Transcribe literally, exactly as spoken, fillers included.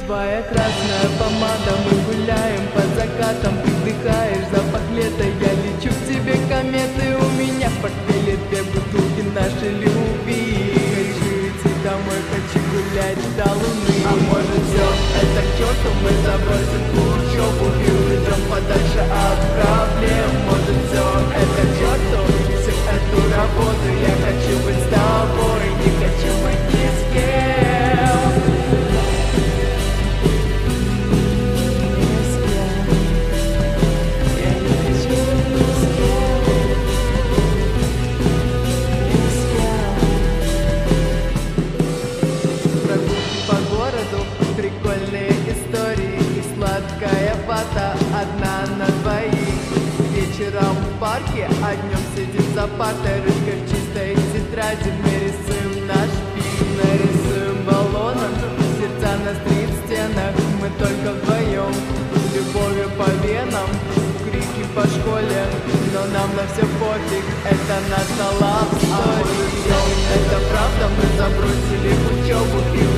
Твоя красная помада, мы гуляем под закатом. Ты вдыхаешь запах лета, я лечу к тебе кометы. У меня в портфеле две бутылки нашей любви. Хочу идти домой, хочу гулять до луны. А может все это к черту, мы забросим учебу и уйдем подальше от проблем. Может все это к черту, всю эту работу. Я хочу быть с тобой, не хочу быть ни с кем. Одна на двоих. Вечером в парке, а днем сидим за партой. Ручкой в чистой тетради мы рисуем наш фильм. Нарисуем баллоном сердца на стрит-стенах. Мы только вдвоем, с любовью по венам. Крики по школе, но нам на все пофиг. Это наша love story. Это правда, мы забросили учебу и